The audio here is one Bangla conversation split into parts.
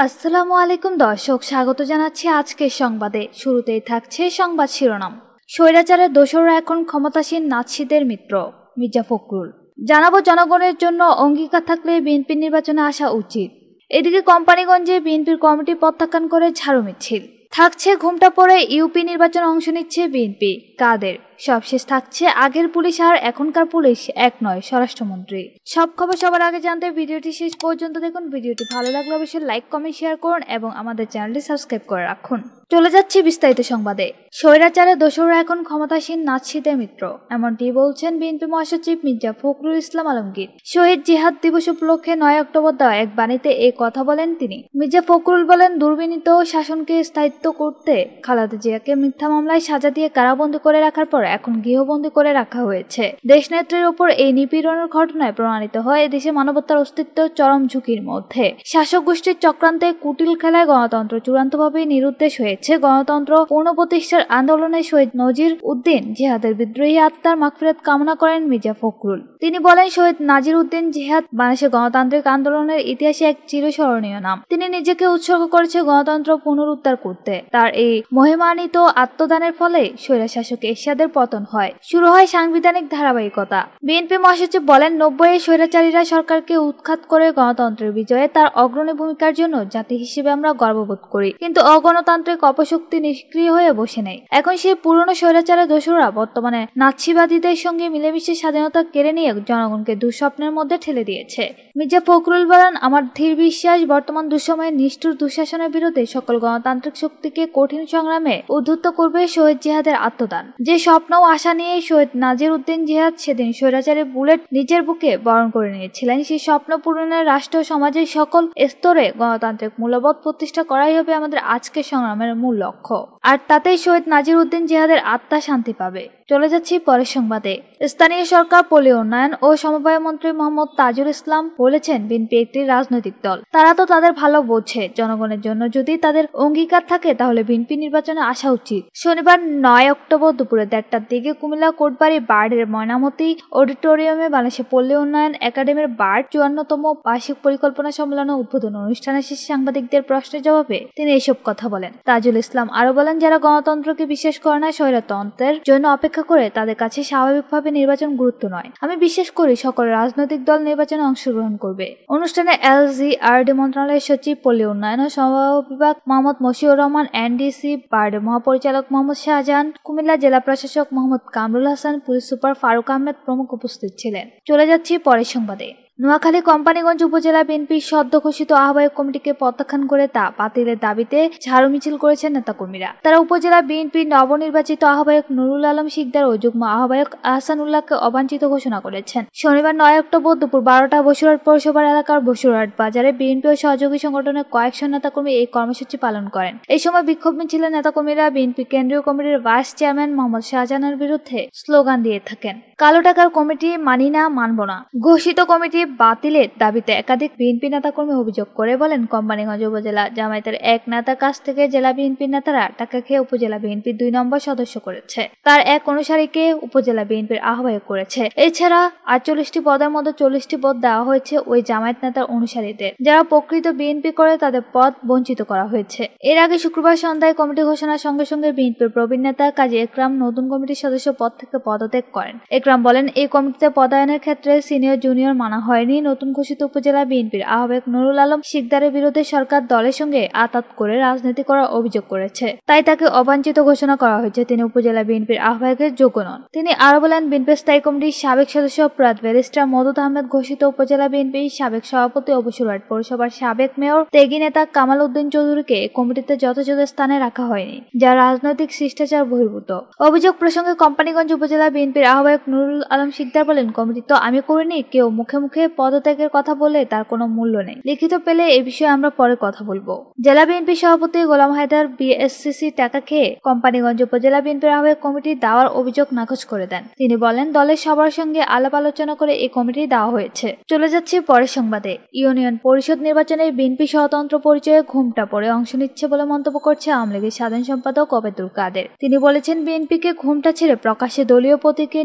আসসালামু আলাইকুম দর্শক, স্বাগত জানাচ্ছি আজকের সংবাদে। শুরুতেই থাকছে সংবাদ শিরোনাম। স্বৈরাচারের দোসররা এখন ক্ষমতাসীন নাৎসিদের মিত্র, মির্জা ফখরুল। জানাবো, জনগণের জন্য অঙ্গীকার থাকলে বিএনপির নির্বাচনে আসা উচিত। এদিকে কোম্পানিগঞ্জে বিএনপির কমিটি প্রত্যাখ্যান করে ঝাড়ু মিছিল। থাকছে ঘুমটা পড়ে ইউপি নির্বাচনে অংশ নিচ্ছে বিএনপি, কাদের? সবশেষ থাকছে আগের পুলিশ আর এখনকার পুলিশ এক নয়, স্বরাষ্ট্রমন্ত্রী। সব খবর সবার আগে জানতে ভিডিওটি শেষ পর্যন্ত দেখুন। ভিডিওটি ভালো লাগলে অবশ্যই লাইক, কমেন্ট, শেয়ার করুন এবং আমাদের চ্যানেলটি সাবস্ক্রাইব করে রাখুন। চলে যাচ্ছি বিস্তারিত সংবাদে। স্বৈরাচারের দোসররা এখন ক্ষমতাসীন নাৎসিদের মিত্র, এমনটি বলছেন বিএনপি মহাসচিব মির্জা ফখরুল ইসলাম আলমগীর। শহীদ জিহাদ দিবস উপলক্ষে ৯ অক্টোবর দেওয়া এক বাণীতে এই কথা বলেন তিনি। মির্জা ফখরুল বলেন, দুর্বিনীত শাসনকে স্থায়িত্ব করতে খালেদা জিয়াকে মিথ্যা মামলায় সাজা দিয়ে কারাবন্দী করে রাখার পর এখন গৃহবন্দী করে রাখা হয়েছে। দেশনেত্রীর ওপর এই নিপীড়নের ঘটনায় প্রমাণিত হয় এদেশে মানবতার অস্তিত্ব চরম ঝুঁকির মধ্যে। শাসক গোষ্ঠীর চক্রান্তে কুটিল খেলায় গণতন্ত্র চূড়ান্তভাবে নিরুদ্দেশ হয়েছে। গণতন্ত্র পুনঃপ্রতিষ্ঠার আন্দোলনে শহীদ নজির উদ্দিন জিহাদের বিদ্রোহী আত্মার মাগফিরাত কামনা করেন মির্জা ফখরুল। তিনি বলেন, শহীদ নাজির উদ্দিন জিহাদ বাংলাদেশের গণতান্ত্রিক আন্দোলনের ইতিহাসে এক চিরস্মরণীয় নাম। তিনি নিজেকে উৎসর্গ করেছে গণতন্ত্র পুনরুদ্ধার করতে। তার এই মহিমান্বিত আত্মদানের ফলে স্বৈরশাসক এরশাদের পতন হয়, শুরু হয় সাংবিধানিক ধারাবাহিকতা। বিএনপি মহাসচিব বলেন, ৯০-এ স্বৈরাচারীরা সরকারকে উৎখাত করে গণতন্ত্রের বিজয়ে তার অগ্রণী ভূমিকার জন্য জাতি হিসেবে আমরা গর্ববোধ করি, কিন্তু অগণতান্ত্রিক অপশক্তি নিষ্ক্রিয় হয়ে বসে নেই। এখন সেই পুরনো স্বৈরাচারের দোসররা বর্তমানে নাৎসিবাদীদের সঙ্গে মিলেমিশে স্বাধীনতা কেড়ে নিয়ে জনগণকে দুঃস্বপ্নের মধ্যে ঠেলে দিয়েছে। মির্জা ফখরুল বলেন, আমার দৃঢ় বিশ্বাস বর্তমান দুঃসময়ে নিষ্ঠুর দুঃশাসনের বিরুদ্ধে সকল গণতান্ত্রিক শক্তিকে কঠিন সংগ্রামে উদ্ধৃত করবে শহীদ জিহাদের আত্মদান। যে স্বপ্ন ও আশা নিয়ে শহীদ নাজির উদ্দিন জিহাদ সেদিন স্বৈরাচারের বুলেট নিজের বুকে বরণ করে নিয়েছিলেন, সেই স্বপ্ন পূরণের রাষ্ট্র সমাজের সকল স্তরে গণতান্ত্রিক মূল্যবোধ প্রতিষ্ঠা করাই হবে আমাদের আজকের সংগ্রামের মূল লক্ষ্য। আর তাতেই শহীদ নাজির উদ্দিন জিহাদের আত্মা শান্তি পাবে। চলে যাচ্ছি পরের সংবাদে। স্থানীয় সরকার, পল্লী উন্নয়ন ও সমবায় মন্ত্রী মোহাম্মদ তাজুল ইসলাম বলেছেন, বিএনপি একটি রাজনৈতিক দল, তারা তো তাদের ভালো বোঝে। জনগণের জন্য যদি তাদের অঙ্গীকার থাকে তাহলে বিএনপি নির্বাচনে আসা উচিত। শনিবার ৯ অক্টোবর দুপুরে ১:৩০টার দিকে কুমিল্লা কোটবাড়ি বার্ডের ময়নামতি অডিটোরিয়ামে বাংলাদেশের পল্লী উন্নয়ন একাডেমির বার্ড ৫৪তম বার্ষিক পরিকল্পনা সম্মেলনের উদ্বোধন অনুষ্ঠানে শেষে সাংবাদিকদের প্রশ্নের জবাবে তিনি এসব কথা বলেন। তাজুল ইসলাম আরো বলেন, যারা গণতন্ত্রকে বিশ্বাস করে না, স্বৈরতন্ত্রের জন্য অপেক্ষা করে, তাদের কাছে স্বাভাবিকভাবে নির্বাচন গুরুত্ব নয়। আমি বিশ্বাস করি সকল রাজনৈতিক দল নির্বাচনে অংশগ্রহণ করবে। অনুষ্ঠানে এলজিআরডি মন্ত্রণালয়ের সচিব, পল্লী উন্নয়ন ও সমবায় বিভাগ মোহাম্মদ মশিউর রহমান, এনডিসি বার্ডের মহাপরিচালক মোহাম্মদ শাহজাহান, কুমিল্লা জেলা প্রশাসক মোহাম্মদ কামরুল হাসান, পুলিশ সুপার ফারুক আহমেদ প্রমুখ উপস্থিত ছিলেন। চলে যাচ্ছি পরের সংবাদে। নোয়াখালী কোম্পানিগঞ্জ উপজেলা বিএনপির সদ্য ঘোষিত আহ্বায়ক কমিটিকে প্রত্যাখ্যান করে তা বাতিলের দাবিতে ঝাড়ু মিছিল করেছেন নেতাকর্মীরা। তারা উপজেলা বিএনপির নবনির্বাচিত আহ্বায়ক নুরুল আলম শিকদার ও যুগ্ম আহ্বায়ক আহসানুল্লাহকে অবাঞ্ছিত ঘোষণা করেছেন। শনিবার ৯ অক্টোবর দুপুর ১২টা বসুরহাট পৌরসভার এলাকার বসুরহাট বাজারে বিএনপি ও সহযোগী সংগঠনের কয়েকশো নেতাকর্মী এই কর্মসূচি পালন করেন। এই সময় বিক্ষোভ মিছিলে নেতাকর্মীরা বিএনপি কেন্দ্রীয় কমিটির ভাইস চেয়ারম্যান মোহাম্মদ শাহজাহানের বিরুদ্ধে স্লোগান দিয়ে থাকেন। কালো টাকার কমিটি মানি না, মানব না। ঘোষিত কমিটি বাতিলের দাবিতে একাধিক বিএনপি নেতাকর্মী অভিযোগ করে বলেন, কোম্পানিগঞ্জ উপজেলা জামায়াতের এক নেতার কাছ থেকে জেলা বিএনপির নেতারা টাকা খেয়ে উপজেলা বিএনপির ২ নম্বর সদস্য করেছে। তার এক অনুসারীকে উপজেলা বিএনপির আহ্বায়ক করেছে। এছাড়া ৪৮টি পদের মধ্যে ৪০টি পদ দেওয়া হয়েছে ওই জামায়াত নেতার অনুসারীদের। যারা প্রকৃত বিএনপি করে তাদের পদ বঞ্চিত করা হয়েছে। এর আগে শুক্রবার সন্ধ্যায় কমিটি ঘোষণার সঙ্গে সঙ্গে বিএনপির প্রবীণ নেতা কাজী একরাম নতুন কমিটির সদস্য পদ থেকে পদত্যাগ করেন। একরাম বলেন, এই কমিটিতে পদায়নের ক্ষেত্রে সিনিয়র জুনিয়র মানা হয়নি। নতুন ঘোষিত উপজেলা বিএনপির আহ্বায়ক নুরুল আলম শিকদারের বিরুদ্ধে সরকার দলের সঙ্গে আতাত করে রাজনীতি করার অভিযোগ করেছে, তাই তাকে অবাঞ্ছিত ঘোষণা করা হয়েছে। তিনি উপজেলা বিএনপির আহ্বায়কের যোগ্য নন। তিনি আরো বলেন, বিএনপির স্থায়ী কমিটির সাবেক সদস্য প্রয়াত ব্যারিস্টার মদুদ আহমেদ ঘোষিত উপজেলা বিএনপির সাবেক সভাপতি ও বসুরহাট পৌরসভার সাবেক মেয়র ত্যাগী নেতা কামাল উদ্দিন চৌধুরীকে কমিটিতে যথাযথ স্থানে রাখা হয়নি, যা রাজনৈতিক শিষ্টাচার বহির্ভূত। অভিযোগ প্রসঙ্গে কোম্পানিগঞ্জ উপজেলা বিএনপির আহ্বায়ক নুরুল আলম শিকদার বলেন, কমিটি তো আমি করিনি। কেউ মুখে মুখে পদত্যাগের কথা বলে তার কোনো মূল্য নেই। লিখিত পেলে এ বিষয়ে আমরা পরে কথা বলবো। জেলা বিএনপি সভাপতি গোলাম হায়দার বিএসসিসি টাকা খেয়ে কোম্পানিগঞ্জ উপজেলা বিএনপির আহ্বায়ক কমিটি দেওয়ার অভিযোগ নাকচ করে দেন। তিনি বলেন, দলের সবার সঙ্গে আলাপ আলোচনা করে এই কমিটি দেওয়া হয়েছে। চলে যাচ্ছে পরের সংবাদে। ইউনিয়ন পরিষদ নির্বাচনে বিএনপি স্বতন্ত্র পরিচয়ে ঘুমটা পড়ে অংশ নিচ্ছে বলে মন্তব্য করছে আওয়ামী লীগের সাধারণ সম্পাদক ওবায়দুল কাদের। তিনি বলেছেন, বিএনপিকে ঘুমটা ছেড়ে প্রকাশ্যে দলীয় প্রতীকে নির্বাচনে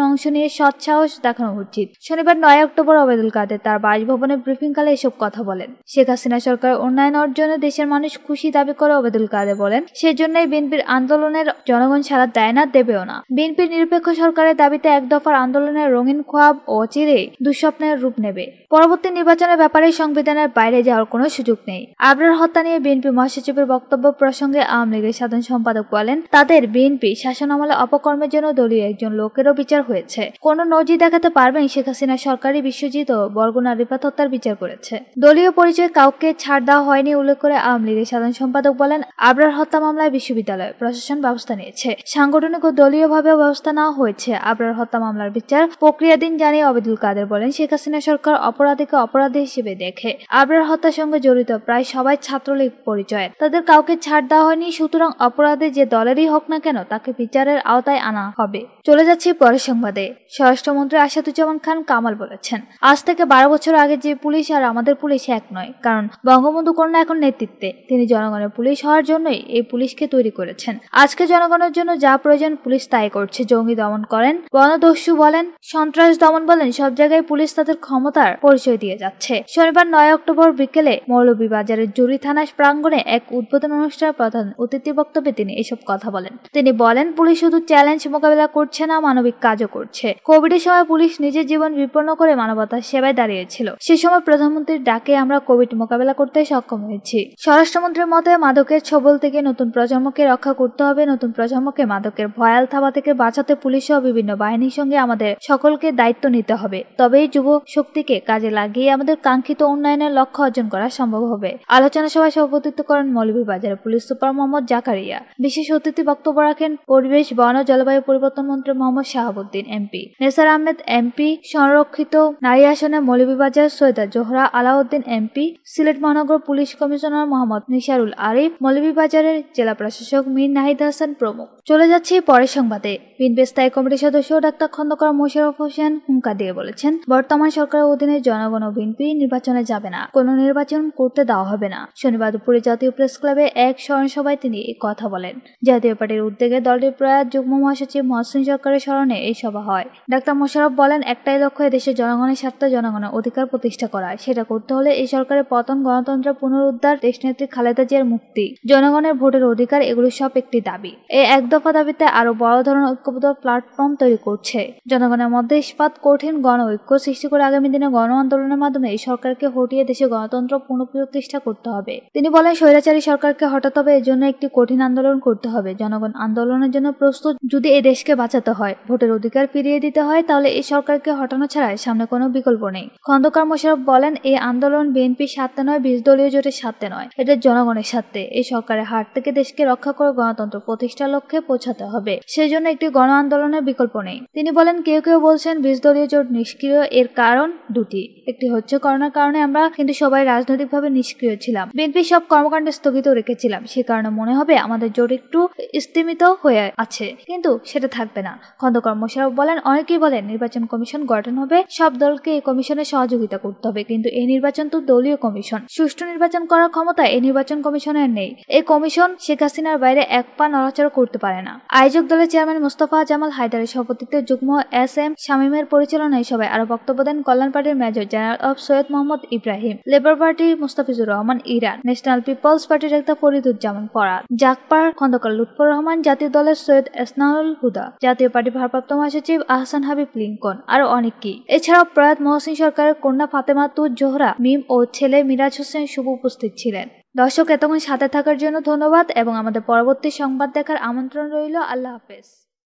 অংশ নিয়ে সৎসাহস দেখানো উচিত। শনিবার 9 অক্টোবর ওবায়দুল কাদের তার বাসভবনে ব্রিফিংকালে এসব কথা বলেন। শেখ হাসিনা সরকার উন্নয়ন অর্জনে দেশের মানুষ খুশি দাবি করে ওবায়দুল কাদের বলেন, সেজন্যই বিএনপির আন্দোলনের জনগণ সাড়া দেয় না, দেবেও না। বিএনপির নিরপেক্ষ সরকারের দাবিতে এক দফার আন্দোলনের রঙিন খোয়াব অচিরেই দুঃস্বপ্নের রূপ নেবে। পরবর্তী নির্বাচনের ব্যাপারে সংবিধানের বাইরে যাওয়ার কোনো সুযোগ নেই। আবরার হত্যা নিয়ে বিএনপি মহাসচিবের বক্তব্য প্রসঙ্গে আওয়ামী লীগের সাধারণ সম্পাদক বলেন, তাদের বিএনপি শাসনামলে অপকর্মের জন্য দলীয় একজন লোকেরও বিচার হয়েছে। কোন নজির দেখাতে পারবেন শেখ হাসিনা সরকারি বিশ্বজিৎ ও বরগুনা রিফাত হত্যার বিচার করেছে? দলীয় পরিচয় কাউকে ছাড় দেওয়া হয়নি উল্লেখ করে আওয়ামী লীগের সাধারণ সম্পাদক বলেন, আবরার হত্যা মামলায় বিশ্ববিদ্যালয় প্রশাসন ব্যবস্থা নিয়েছে, সাংগঠনিক ও দলীয়ভাবেও ব্যবস্থা নেওয়া হয়েছে। আবরার হত্যা মামলার বিচার প্রক্রিয়াধীন জানিয়ে ওবায়দুল কাদের বলেন, শেখ হাসিনা সরকার অপরাধীকে অপরাধী হিসেবে দেখে। আবরার হত্যার সঙ্গে জড়িত প্রায় সবাই ছাত্রলীগ পরিচয়ের, তাদের কাউকে ছাড় দেওয়া হয়নি। সুতরাং অপরাধী যে দলেরই হোক না কেন তাকে বিচারের আওতায় আনা হবে। চলে যাচ্ছি পরের সংবাদে। স্বরাষ্ট্রমন্ত্রী আসাদুজ্জামান খান কামাল বলেছেন, আজ থেকে 12 বছর আগে যে পুলিশ আর আমাদের পুলিশ এক নয়, কারণ বঙ্গবন্ধু কন্যা এখন নেতৃত্বে। তিনি জনগণের পুলিশ হওয়ার জন্যই এই পুলিশকে তৈরি করেছেন। আজকে জনগণের জন্য যা প্রয়োজন পুলিশ তাই করছে। জঙ্গি দমন করেন, গণদস্যু বলেন, সন্ত্রাস দমন বলেন, সব জায়গায় পুলিশ তাদের ক্ষমতার পরিচয় দিয়ে যাচ্ছে। শনিবার 9 অক্টোবর বিকেলে মৌলভীবাজারের জুরি থানা প্রাঙ্গণে এক উদ্বোধন অনুষ্ঠানে প্রধান অতিথি বক্তব্যে তিনি এসব কথা বলেন। তিনি বলেন, পুলিশ শুধু চ্যালেঞ্জ মোকাবেলা করছে না, মানবিক কাজও করছে। কোভিডের সময় পুলিশ নিজের জীবন বিপন্ন করে মানবতার সেবায় দাঁড়িয়েছিল। সে সময় প্রধানমন্ত্রীর ডাকে আমরা কোভিড মোকাবেলা করতে সক্ষম হয়েছি। স্বরাষ্ট্রমন্ত্রীর মতে, মাদকের ছবল থেকে নতুন প্রজন্মকে রক্ষা করতে হবে। নতুন প্রজন্মকে মাদকের ভয়াল থাবা থেকে বাঁচাতে পুলিশ সহ বিভিন্ন বাহিনীর সঙ্গে আমাদের সকলকে দায়িত্ব নিতে হবে। তবেই যুব শক্তিকে কাজে লাগিয়ে আমাদের কাঙ্ক্ষিত উন্নয়নের লক্ষ্য অর্জন করা সম্ভব হবে। আলোচনা সভায় সভাপতিত্ব করেন মৌলভীবাজারের পুলিশ সুপার মোহাম্মদ জাকারিয়া। বিশেষ অতিথি বক্তব্য রাখেন পরিবেশ, বন ও জলবায়ু পরিবর্তন মন্ত্রী মোহাম্মদ শাহাবুদ্দিন এমপি, নেসার আহমেদ এমপি, সংরক্ষিত নারী আসনে মৌলভীবাজার সৈয়দা জোহরা আলাউদ্দিন এমপি, সিলেট মহানগর পুলিশ কমিশনার মোহাম্মদ নিসারুল আরিফ, মৌলভীবাজারের জেলা প্রশাসক মীর নাহিদ হাসান প্রমুখ। চলে যাচ্ছি পরের সংবাদে। বিএনপি স্থায়ী কমিটির সদস্য ডাক্তার খন্দকার মোশাররফ হোসেন হুঙ্কার দিয়ে বলেছেন, বর্তমান সরকারের অধীনে জনগণ ও বিএনপি নির্বাচনে যাবে না, কোনো নির্বাচন করতে দেওয়া হবে না। শনিবার দুপুরে জাতীয় প্রেস ক্লাবে এক স্মরণ সভায় তিনি এই কথা বলেন। জাতীয় পার্টির উদ্যোগে দলটির প্রয়াত যুগ্ম মহাসচিব মহসিন সরকারের স্মরণে এই সভা হয়। ডাক্তার মোশাররফ বলেন, একটাই লক্ষ্য, দেশের জনগণের স্বার্থে জনগণের অধিকার প্রতিষ্ঠা করা। সেটা করতে হলে এই সরকারের পতন, গণতন্ত্রের পুনরুদ্ধার, দেশনেত্রী খালেদা জিয়ার মুক্তি, জনগণের ভোটের অধিকার, এগুলো সব একটি দাবি। এই এক দফা দাবিতে আরো বড় ধরনের ঐক্যবদ্ধ প্ল্যাটফর্ম তৈরি করছে। জনগণের মধ্যে ইস্পাত কঠিন গণ ঐক্য সৃষ্টি করে আগামী দিনে গণ আন্দোলনের মাধ্যমে এই সরকারকে হটিয়ে দেশে গণতন্ত্র পুনঃপ্রতিষ্ঠা করতে হবে। তিনি বলেন, স্বৈরাচারী সরকারকে হটাতে হবে, এর জন্য একটি কঠিন আন্দোলন করতে হবে। জনগণ আন্দোলনের জন্য প্রস্তুত। যদি এই দেশকে বাঁচাতে হয়, ভোটের অধিকার ফিরিয়ে দিতে হয়, তাহলে এই সরকারকে হটানো ছাড়া সামনে কোনো বিকল্প নেই। খন্দকার মোশাররফ বলেন, এই আন্দোলন বিএনপির স্বার্থে নয়, 20 দলীয় জোটের স্বার্থে নয়, এটা জনগণের স্বার্থে। এই সরকারের হাত থেকে দেশকে রক্ষা করে গণতন্ত্র প্রতিষ্ঠার লক্ষ্যে পৌঁছাতে হবে। সেই জন্য একটি গণ আন্দোলনের বিকল্প নেই। তিনি বলেন, কেউ কেউ বলছেন 20 দলীয় জোট নিষ্ক্রিয়। এর কারণ দুটি। একটি হচ্ছে করোনার কারণে আমরা কিন্তু সবাই রাজনৈতিকভাবে নিষ্ক্রিয় ছিলাম, বিএনপি সব কর্মকাণ্ড স্থগিত রেখেছিলাম। সে কারণে মনে হবে আমাদের জোট একটু স্তিমিত হয়ে আছে, কিন্তু সেটা থাকবে না। খন্দকার মোশাররফ বলেন, অনেকেই বলেন নির্বাচন কমিশন গঠন হবে, সব দলকে এই কমিশনে সহযোগিতা করতে হবে, কিন্তু এই নির্বাচন তো দলীয় কমিশন। সুষ্ঠু নির্বাচন করার ক্ষমতা এই নির্বাচন কমিশনের নেই। এই কমিশন শেখ হাসিনার বাইরে এক পা নড়াচড়া করতে পারে না। আয়োজক দলের চেয়ারম্যান মোস্তফা জামাল হায়দারের সভাপতিত্বে যুগ্ম এস.এম. শামীমের পরিচালনায় সবাই আরো বক্তব্য দেন কল্যাণ পার্টির মেজর জেনারেল অব সৈয়দ মোহাম্মদ ইব্রাহিম, লেবার পার্টির মুস্তাফিজুর রহমান ইরান, ন্যাশনাল পিপলস পার্টির ডাক্তার ফরিদুজ্জামান পরাগ, জাকপার খন্দকার লুৎফর রহমান, জাতীয় দলের সৈয়দ এসনাউল হুদা, জাতীয় পার্টির ভারপ্রাপ্ত মহাসচিব আহসান হাবিব লিঙ্কন, আরো অনেকেই। এছাড়াও প্রয়াত মহসিন সরকারের কন্যা ফাতেমা তুজ জোহরা মিম ও ছেলে মিরাজ হোসেন শুভ উপস্থিত ছিলেন। দর্শক, এতক্ষণ সাথে থাকার জন্য ধন্যবাদ এবং আমাদের পরবর্তী সংবাদ দেখার আমন্ত্রণ রইল। আল্লাহ হাফেজ।